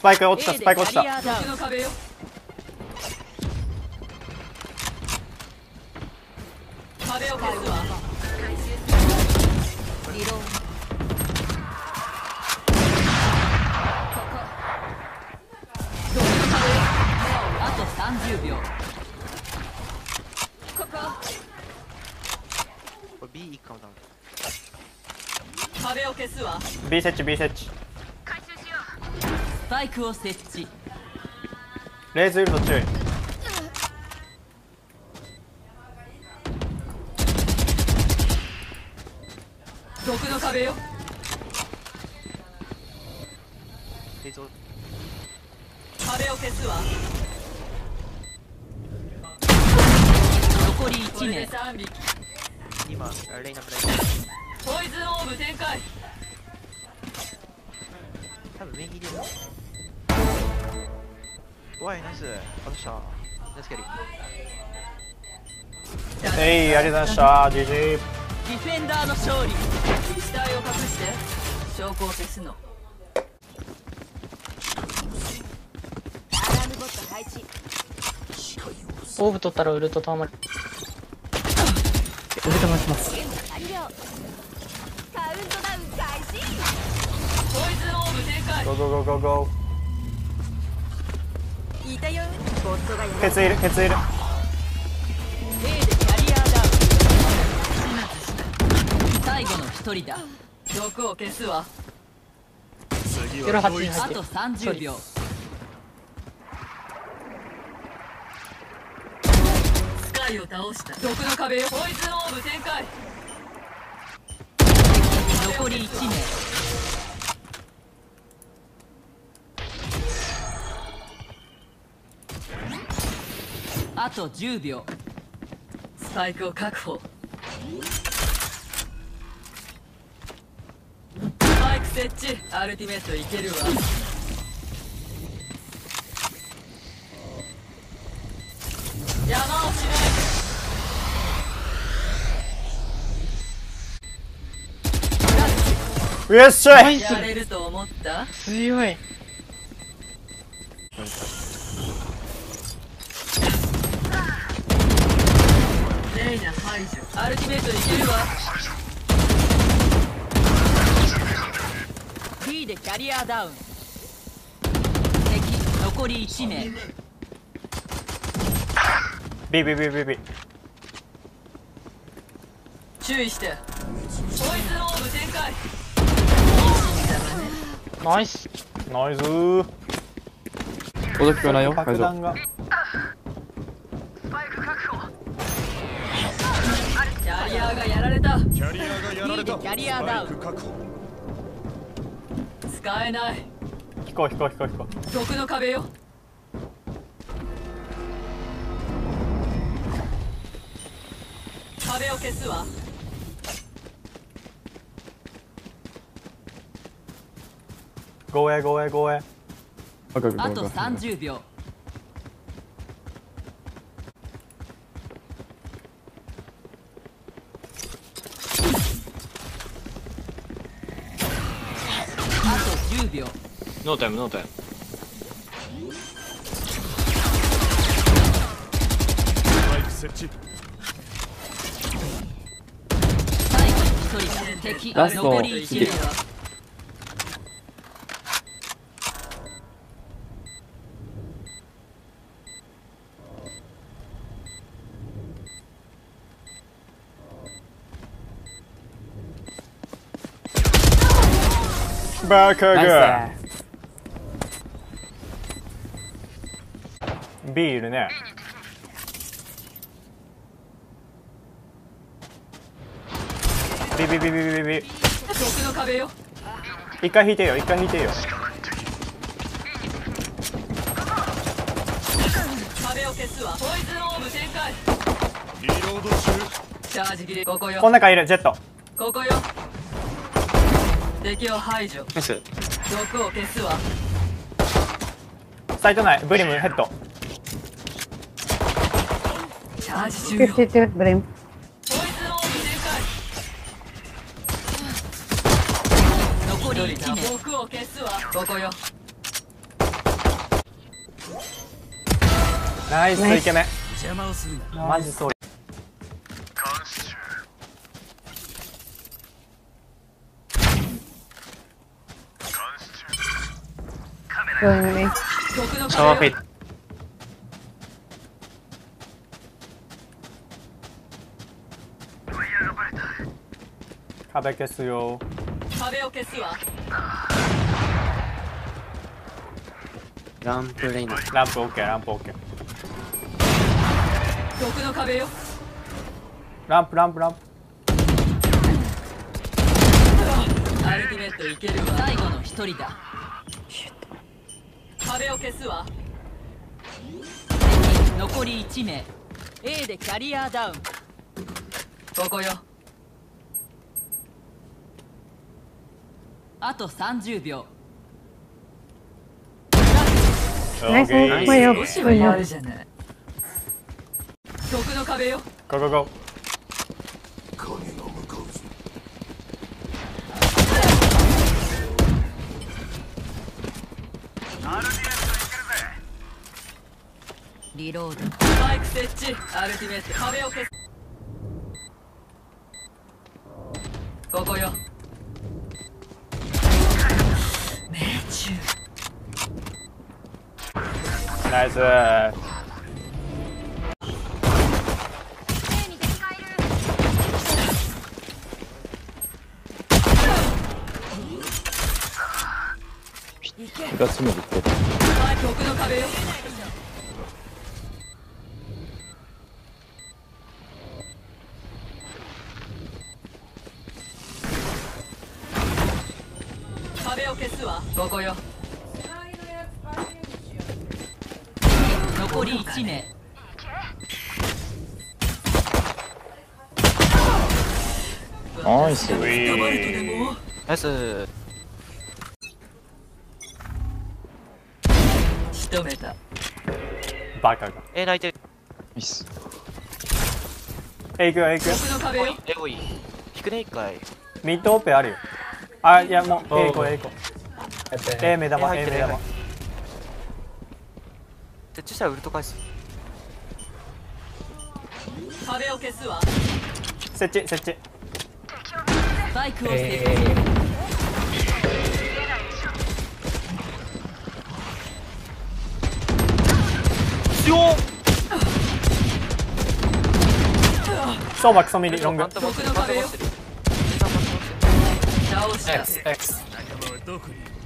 パイク落ちた、スパイク落ちた。 壁を消すわ。リローあと30秒。ここ。 これ B 一かもだ。 壁を消すわ。 B 設置 B 設置。 スパイクを設置。 レイズいるの注意。 毒の壁よ。壁を消すわ。残り1名。 今レイナプライポイズンオーブ展開。 多分右で怖いナイス。落とした。ナイスキャリー。 ありがとうございました。 GG。 ディフェンダーの勝利。死体を隠して証拠を消すの。 オーブ取ったらウルトターマリ。ウルト回します。 ポイズンオーブ展開。 ゴーゴーゴーゴーゴいたよ。ボットがー。ケツいるケツいる。 A でキャリアダウン。最後の一人だ。毒を消すわ。 夜8に入って。 あと30秒。スカイを倒した。毒の壁よ。ポイズンオーブ展開。残り1名。あと10秒。スパイクを確保。スパイク設置。アルティメットいけるわ。山をしよっしゃい。 ない。やれると思った。 強い。 レイナ排除。アルティメットいけるわ。B でキャリアダウン。敵残り1名。 B B B B B。 注意して。ポイズンオーブ展開。 ナイス。 ナイスー。 届聞こえないよ。会場。 爆弾が。 キャリアがやられた。 キャリアがやられた。 キャリアダウン。使えない。 引こう引こう引こう引こう。 毒の壁よ。壁を消すわ。 ゴーエゴーエゴーエ。 あと30秒。あと10秒。 ノータイムノータイム。 マイク設置。 最後に1人だ。敵ラスト残り1名は。 バカナがイス。 B いるね。ビビビビビビビ。 毒の壁よ。 一回引いてよ一回引いてよ。 壁を消すわ。ポイズンオーブ展開。 リロード中。 チャージ切れ。ここよ。 この中いるジェット。 ここよ。敵を排除。 ナイス。 毒を消すわ。 サイト内ブリムヘッド。 チャージ中よ。 52ブレイン。 ポイズンオーブ展開。残り1名。毒を消すわ。ここよ。 ナイスイケメン。 邪魔をするな。 マジそう。 Going me. 毒のシャワーフェイ壁をト。 壁消すよ。 壁を消すわ。 ランプレイナ。 ランプ OK ランプ OK。 毒の壁よ。 ランプランプランプ。 アルティメットいけるわ。最後の一人だ。壁を消すわ。残り1名。 A でキャリアダウン。ここよ。あと30秒。 Nice. OK。 Way up. 少しは Way や up. るじゃない。毒の壁よ。 ゴーゴーゴー。 リロード。スパイク設置。アルティメット。壁を消す。ここよ。命中。 ナイス。 気が詰めるって。 スパイク奥の壁よ。壁を消すわ。ここよ。残り1名。 ナイス。 ウィダバルトでー。 もナイス。 仕留めた。 バカが。 泣いてる。 ナイス。 行くよ行くよ。 奥の壁よ。 多い。引くね一回。 ミッドオペあるよ。あ、いやもう A 行こう A 行こう。A 目玉 A 目玉。 設置したらウルト返す。 壁を消すわ。 設置設置。 スパイクを設置。 相場クソミリロング。 毒の壁よ。倒した。 仲間はどこにいる。